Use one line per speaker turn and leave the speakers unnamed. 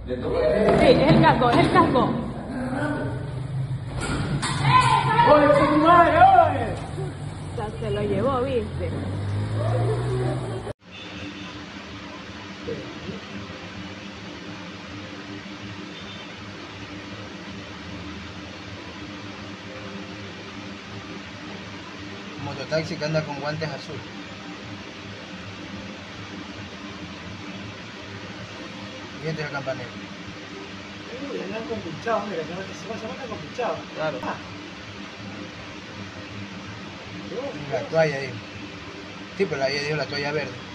Sí, es el casco, es el casco.
¡Oye, con tu madre, oye!
Se lo llevó, viste.
Mototaxi que anda con guantes azul. Y este es el campanero.
Uy, andan con pinchado, mira, se van con pinchado.
Claro.
Ah.
La toalla, dijo. Sí, pero ahí dijo la toalla verde.